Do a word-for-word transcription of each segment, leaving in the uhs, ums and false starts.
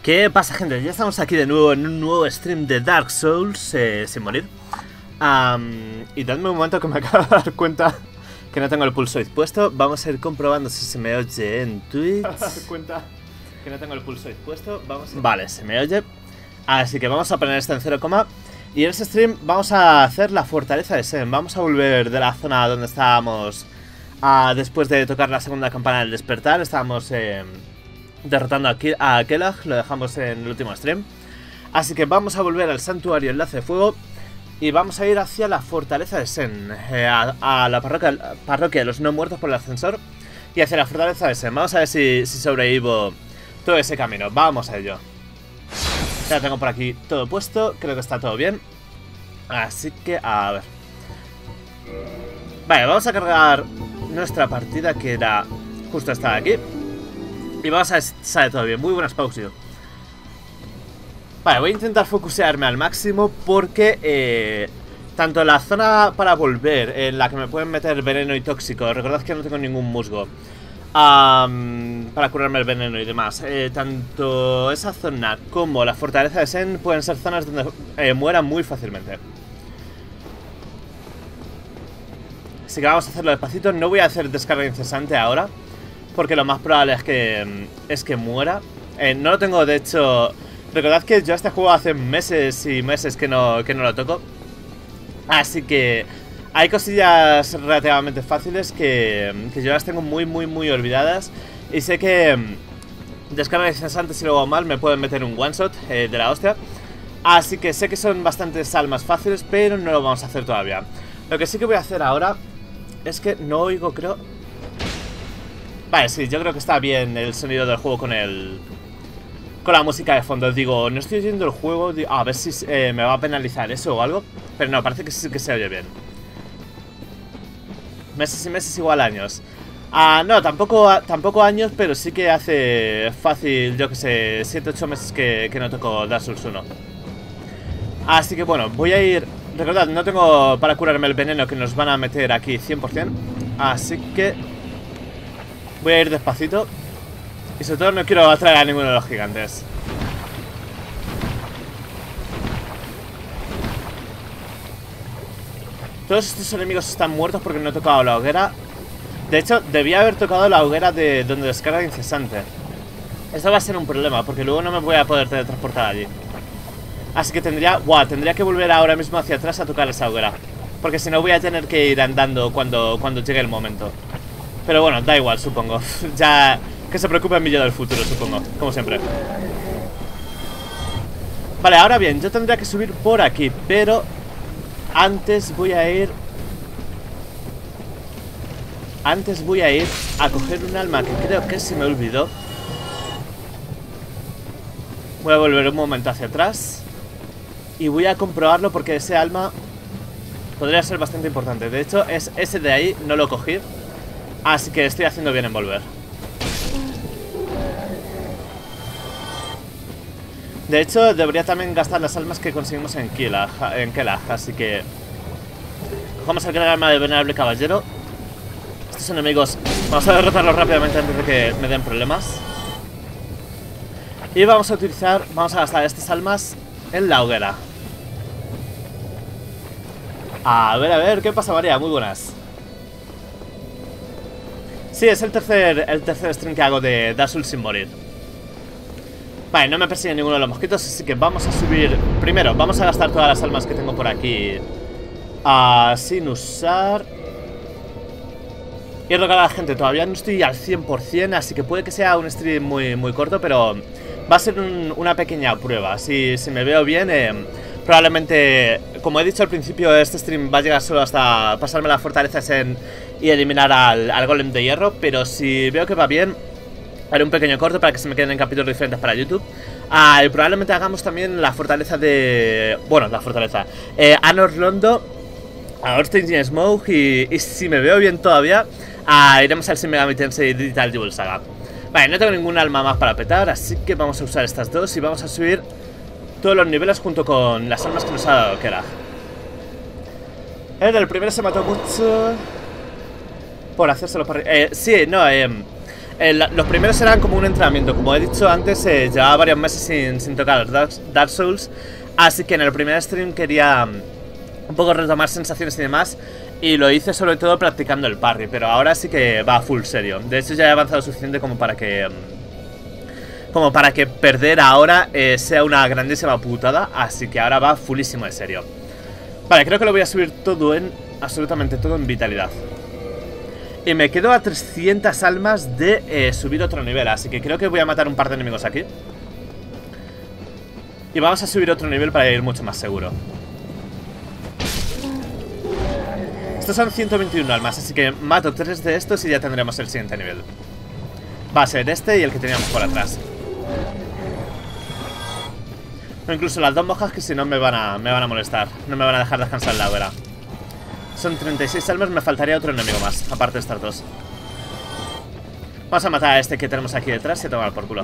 ¿Qué pasa, gente? Ya estamos aquí de nuevo en un nuevo stream de Dark Souls, eh, sin morir. um, Y dadme un momento que me acabo de dar cuenta que no tengo el pulso dispuesto. Vamos a ir comprobando si se me oye en Twitch. cuenta que no tengo el pulso dispuesto. Vamos a... Vale, se me oye. Así que vamos a poner esto en cero, y en este stream vamos a hacer la fortaleza de Sen. Vamos a volver de la zona donde estábamos uh, después de tocar la segunda campana del despertar. Estábamos... Eh, derrotando a Kelash, lo dejamos en el último stream. Así que vamos a volver al santuario Enlace de Fuego y vamos a ir hacia la fortaleza de Sen, eh, a, a la parroquia, parroquia de los no muertos por el ascensor y hacia la fortaleza de Sen. Vamos a ver si, si sobrevivo todo ese camino. Vamos a ello. Ya tengo por aquí todo puesto, creo que está todo bien. Así que, a ver. Vale, vamos a cargar nuestra partida, que era justo esta de aquí. Y vamos a ver si sale todo bien. Muy buenas, Pausio. Vale, voy a intentar focusearme al máximo porque eh, tanto la zona para volver, en la que me pueden meter veneno y tóxico, recordad que no tengo ningún musgo um, para curarme el veneno y demás, eh, tanto esa zona como la fortaleza de Sen pueden ser zonas donde eh, mueran muy fácilmente. Así que vamos a hacerlo despacito. No voy a hacer descarga incesante ahora, porque lo más probable es que, es que muera. Eh, no lo tengo, de hecho... Recordad que yo este juego hace meses y meses que no, que no lo toco. Así que hay cosillas relativamente fáciles que, que yo las tengo muy, muy, muy olvidadas. Y sé que descarga incesante, si lo hago mal, me pueden meter un one shot eh, de la hostia. Así que sé que son bastantes almas fáciles, pero no lo vamos a hacer todavía. Lo que sí que voy a hacer ahora es que no oigo, creo... Vale, sí, yo creo que está bien el sonido del juego con el... con la música de fondo. Digo, no estoy oyendo el juego, digo, a ver si eh, me va a penalizar eso o algo. Pero no, parece que sí que se oye bien. Meses y meses igual años. Ah, no, tampoco, tampoco años, pero sí que hace fácil, yo que sé, siete ocho meses que, que no toco Dark Souls uno. Así que bueno, voy a ir... Recordad, no tengo para curarme el veneno que nos van a meter aquí cien por cien. Así que... voy a ir despacito. Y sobre todo no quiero atraer a ninguno de los gigantes. Todos estos enemigos están muertos porque no he tocado la hoguera. De hecho, debía haber tocado la hoguera de donde descarga incesante. Esto va a ser un problema, porque luego no me voy a poder teletransportar allí. Así que tendría... Wow, tendría que volver ahora mismo hacia atrás a tocar esa hoguera, porque si no voy a tener que ir andando cuando, cuando llegue el momento. Pero bueno, da igual, supongo. Ya... que se preocupe mi yo del futuro, supongo. Como siempre. Vale, ahora bien, yo tendría que subir por aquí, pero antes voy a ir... Antes voy a ir a coger un alma que creo que se me olvidó. Voy a volver un momento hacia atrás y voy a comprobarlo, porque ese alma podría ser bastante importante. De hecho, es ese de ahí, no lo cogí. Así que estoy haciendo bien en volver. De hecho, debería también gastar las almas que conseguimos en Kelash, en Kelash, así que... Vamos a crear arma de venerable caballero. Estos enemigos vamos a derrotarlos rápidamente antes de que me den problemas. Y vamos a utilizar... Vamos a gastar estas almas en la hoguera. A ver, a ver, ¿qué pasa, María? Muy buenas. Sí, es el tercer, el tercer stream que hago de Dark Souls sin morir. Vale, no me persigue ninguno de los mosquitos, así que vamos a subir. Primero, vamos a gastar todas las almas que tengo por aquí uh, sin usar. Y rogar a la gente, todavía no estoy al cien por cien, así que puede que sea un stream muy, muy corto, pero va a ser un, una pequeña prueba. Si, si me veo bien, eh, probablemente, como he dicho al principio, este stream va a llegar solo hasta pasarme las fortalezas en, y eliminar al, al golem de hierro. Pero si veo que va bien, haré un pequeño corto para que se me queden en capítulos diferentes para YouTube. Ah, y probablemente hagamos también la fortaleza de... Bueno, la fortaleza eh, Anor Londo, a Orstein Smoke, y, y si me veo bien todavía, ah, iremos al Shin Megami Tensei Digital Jewel Saga. Vale, no tengo ningún alma más para petar, así que vamos a usar estas dos y vamos a subir todos los niveles junto con las almas que nos ha dado Kelash. El primero se mató mucho por hacérselo para... Eh, sí, no, eh... Eh, la, los primeros eran como un entrenamiento. Como he dicho antes, eh, llevaba varios meses sin, sin tocar los Dark, Dark Souls. Así que en el primer stream quería um, un poco retomar sensaciones y demás. Y lo hice sobre todo practicando el parry. Pero ahora sí que va full serio. De hecho ya he avanzado suficiente como para que... Um, como para que perder ahora eh, sea una grandísima putada. Así que ahora va fullísimo de serio. Vale, creo que lo voy a subir todo en... absolutamente todo en vitalidad. Y me quedo a trescientas almas de eh, subir otro nivel. Así que creo que voy a matar un par de enemigos aquí. Y vamos a subir otro nivel para ir mucho más seguro. Estos son ciento veintiuno almas, así que mato tres de estos y ya tendremos el siguiente nivel. Va a ser este y el que teníamos por atrás. O incluso las dos mojas que si no me van a, me van a molestar. No me van a dejar descansar la hoguera. Son treinta y seis almas, me faltaría otro enemigo más, aparte de estas dos. Vamos a matar a este que tenemos aquí detrás y a tomar por culo.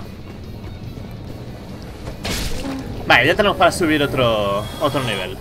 Vale, ya tenemos para subir otro, otro nivel.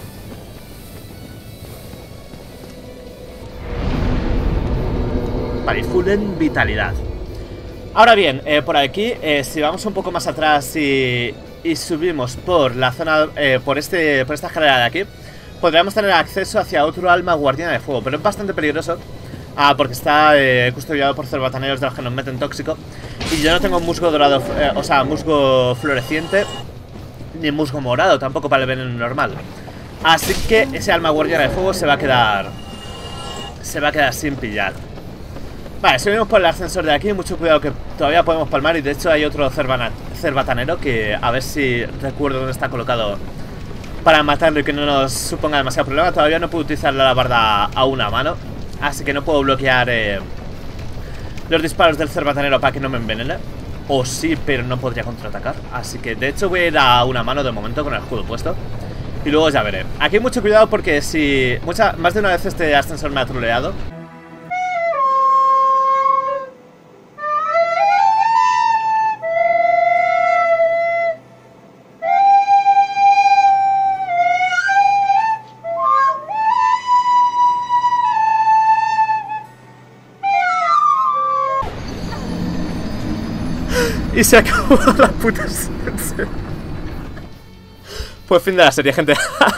Vale, full en vitalidad. Ahora bien, eh, por aquí, eh, si vamos un poco más atrás y, y subimos por la zona, eh, por, este, por esta escalera de aquí, podríamos tener acceso hacia otro alma guardiana de fuego, pero es bastante peligroso. Ah, porque está eh, custodiado por cerbataneros de los que nos meten tóxico. Y yo no tengo musgo dorado, eh, o sea, musgo floreciente, ni musgo morado tampoco para el veneno normal. Así que ese alma guardiana de fuego se va a quedar, se va a quedar sin pillar. Vale, subimos por el ascensor de aquí. Mucho cuidado que todavía podemos palmar. Y de hecho hay otro cerbatanero que a ver si recuerdo dónde está colocado para matarlo y que no nos suponga demasiado problema. Todavía no puedo utilizar la alabarda a una mano, así que no puedo bloquear eh, los disparos del cerbatanero para que no me envenene. O sí, pero no podría contraatacar. Así que de hecho voy a ir a una mano de momento con el escudo puesto. Y luego ya veré. Aquí mucho cuidado porque si... Mucha, más de una vez este ascensor me ha troleado. Y se acabó la puta serie. Pues fin de la serie, gente.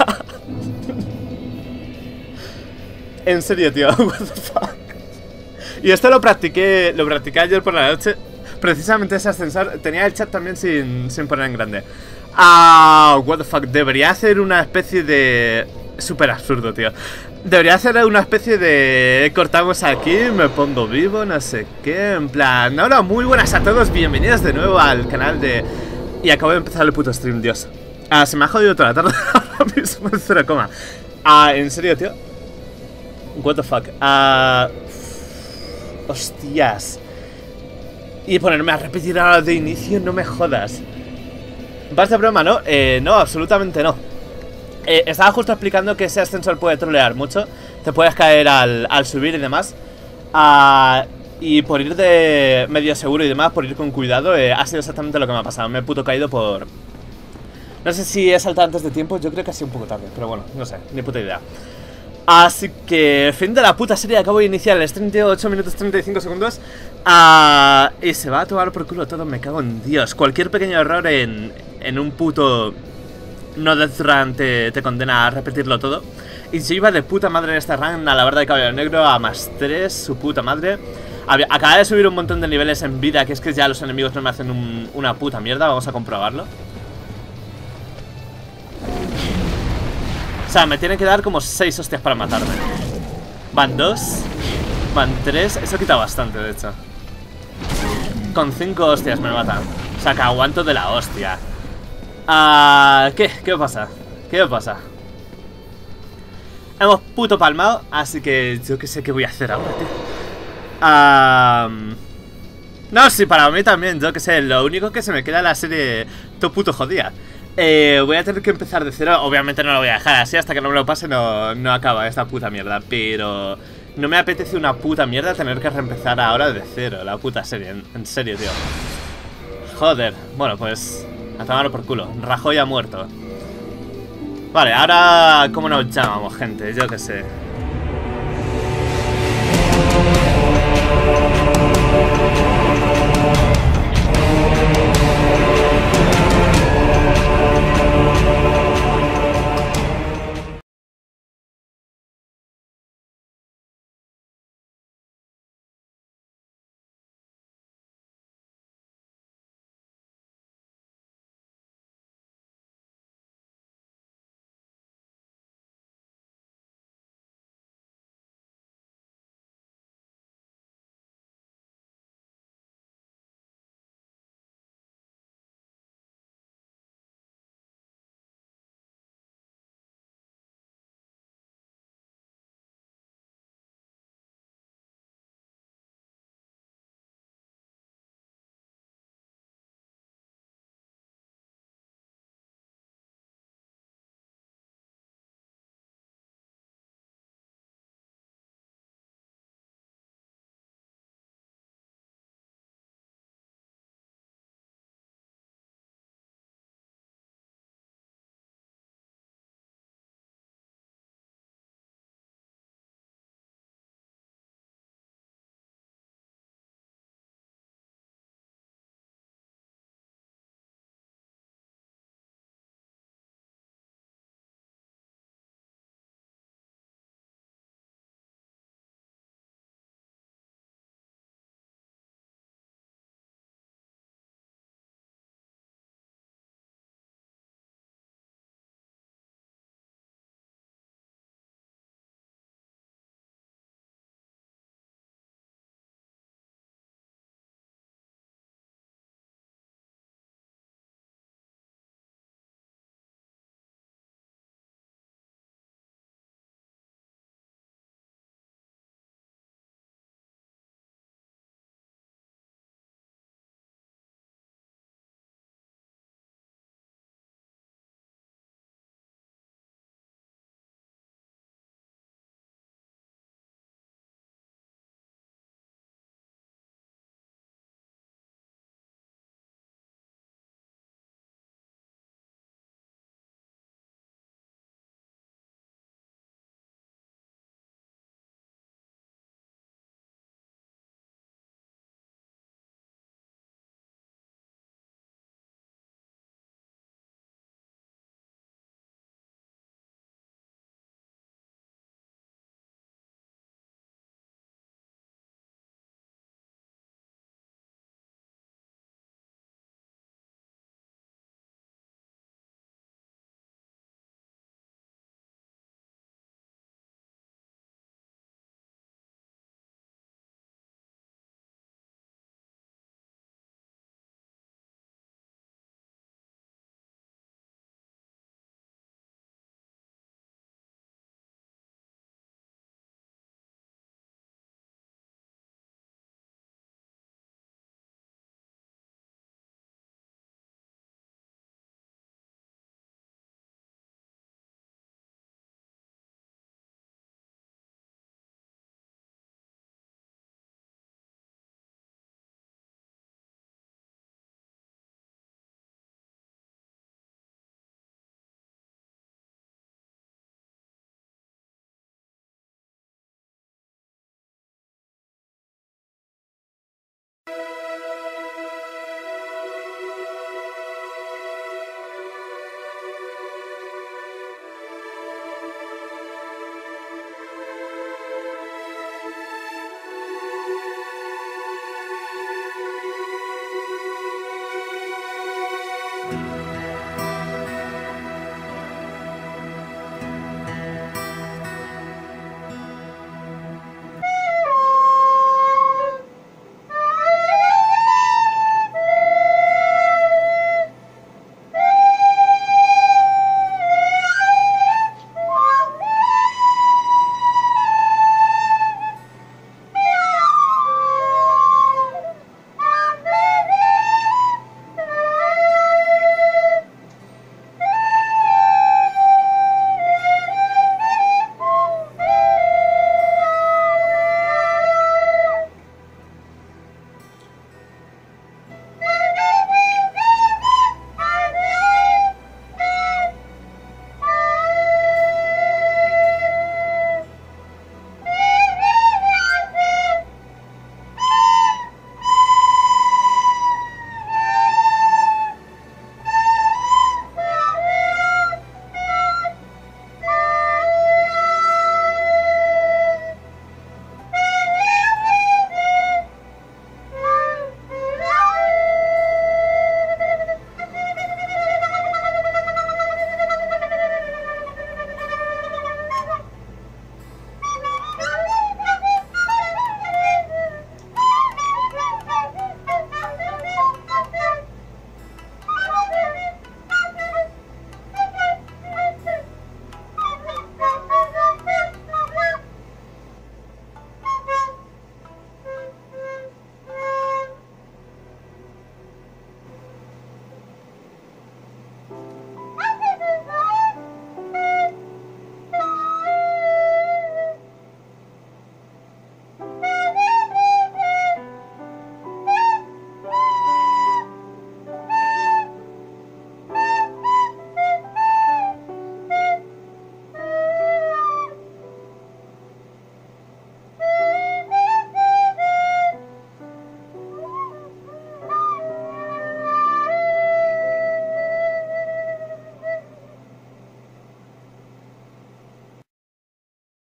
En serio, tío. What the fuck. Y esto lo practiqué. Lo practiqué ayer por la noche. Precisamente ese ascensor. Tenía el chat también sin, sin poner en grande. Ah, what the fuck. Debería hacer una especie de... Súper absurdo, tío. Debería hacer una especie de... Cortamos aquí, me pongo vivo, no sé qué. En plan... Hola, muy buenas a todos. Bienvenidos de nuevo al canal de... Y acabo de empezar el puto stream, Dios. Ah, se me ha jodido toda la tarde. Ahora mismo en cero coma. Ah, ¿en serio, tío? What the fuck. Ah... Hostias. Y ponerme a repetir ahora de inicio, no me jodas. ¿Vas de broma, no? Eh, no, absolutamente no. Eh, estaba justo explicando que ese ascensor puede trolear mucho. Te puedes caer al, al subir y demás. uh, Y por ir de medio seguro y demás, por ir con cuidado, eh, ha sido exactamente lo que me ha pasado. Me he puto caído por... No sé si he saltado antes de tiempo. Yo creo que ha sido un poco tarde, pero bueno, no sé, ni puta idea. Así que, fin de la puta serie. Acabo de iniciar el stream de ocho minutos treinta y cinco segundos. uh, Y se va a tomar por culo todo, me cago en Dios. Cualquier pequeño error en, en un puto... No Death Run te, te condena a repetirlo todo. Y yo iba de puta madre en esta run, a la verdad de Caballero Negro, a más tres, su puta madre. Acaba de subir un montón de niveles en vida, que es que ya los enemigos no me hacen un, una puta mierda. Vamos a comprobarlo. O sea, me tienen que dar como seis hostias para matarme. Van dos, van tres, eso quita bastante, de hecho. Con cinco hostias me matan. O sea, que aguanto de la hostia. Uh, ¿Qué? ¿Qué pasa? ¿Qué pasa? Hemos puto palmado, así que yo qué sé qué voy a hacer ahora, tío. Uh, no, sí, para mí también, yo qué sé. Lo único que se me queda en la serie todo puto jodida. eh, Voy a tener que empezar de cero. Obviamente no lo voy a dejar así, hasta que no me lo pase no, no acaba esta puta mierda. Pero no me apetece una puta mierda tener que reempezar ahora de cero la puta serie, en, en serio, tío. Joder, bueno, pues... A tomarlo por culo. Rajoy ha muerto. Vale, ahora... ¿Cómo nos llamamos, gente? Yo qué sé.